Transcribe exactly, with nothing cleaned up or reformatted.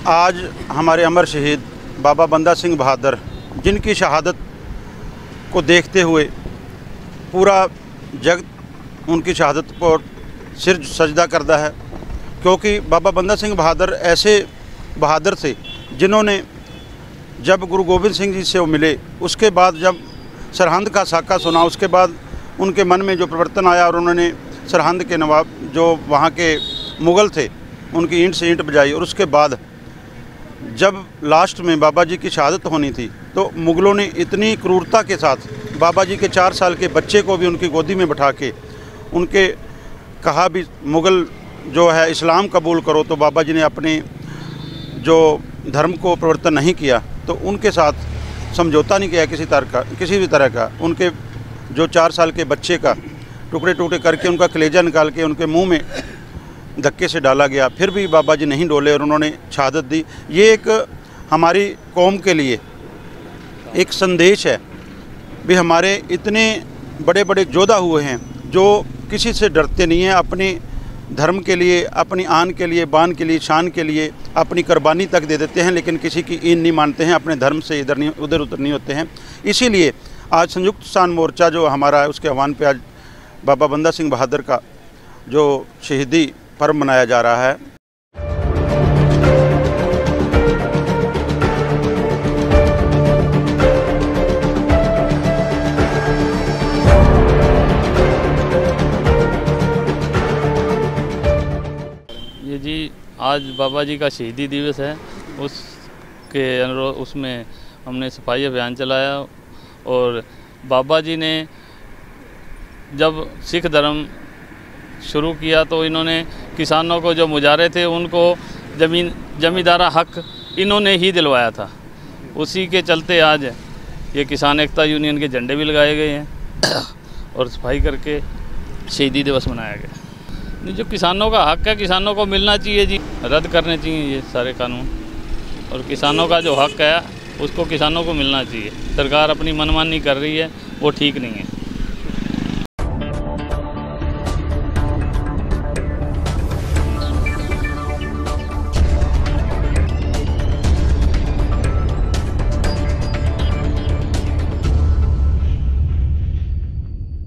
आज हमारे अमर शहीद बाबा बंदा सिंह बहादुर, जिनकी शहादत को देखते हुए पूरा जग उनकी शहादत पर सिर सजदा करता है, क्योंकि बाबा बंदा सिंह बहादुर ऐसे बहादुर थे जिन्होंने जब गुरु गोबिंद सिंह जी से वो मिले, उसके बाद जब सरहंद का साका सुना, उसके बाद उनके मन में जो परिवर्तन आया और उन्होंने सरहंद के नवाब जो वहाँ के मुग़ल थे उनकी ईंट से ईंट बजाई। और उसके बाद जब लास्ट में बाबा जी की शहादत होनी थी तो मुग़लों ने इतनी क्रूरता के साथ बाबा जी के चार साल के बच्चे को भी उनकी गोदी में बैठा के उनके कहा भी मुग़ल जो है इस्लाम कबूल करो, तो बाबा जी ने अपने जो धर्म को परिवर्तन नहीं किया, तो उनके साथ समझौता नहीं किया किसी तरह का किसी भी तरह का। उनके जो चार साल के बच्चे का टुकड़े टुकड़े करके उनका कलेजा निकाल के उनके मुंह में धक्के से डाला गया, फिर भी बाबा जी नहीं डोले और उन्होंने शहादत दी। ये एक हमारी कौम के लिए एक संदेश है भी हमारे इतने बड़े बड़े योद्धा हुए हैं जो किसी से डरते नहीं हैं, अपने धर्म के लिए, अपनी आन के लिए, बान के लिए, शान के लिए अपनी कुर्बानी तक दे देते हैं, लेकिन किसी की ईन नहीं मानते हैं, अपने धर्म से इधर नहीं उधर उधर नहीं होते हैं। इसीलिए आज संयुक्त किसान मोर्चा जो हमारा है उसके आह्वान पे आज बाबा बंदा सिंह बहादुर का जो शहीदी पर्व मनाया जा रहा है। ये जी आज बाबा जी का शहीदी दिवस है, उसके अनुरोध उसमें हमने सफाई अभियान चलाया। और बाबा जी ने जब सिख धर्म शुरू किया तो इन्होंने किसानों को जो मुजारे थे उनको ज़मीन जमींदारा हक इन्होंने ही दिलवाया था। उसी के चलते आज ये किसान एकता यूनियन के झंडे भी लगाए गए हैं और सफाई करके शहीदी दिवस मनाया गया। नहीं, जो किसानों का हक है किसानों को मिलना चाहिए जी, रद्द करने चाहिए ये सारे कानून, और किसानों का जो हक है उसको किसानों को मिलना चाहिए। सरकार अपनी मनमानी कर रही है, वो ठीक नहीं है।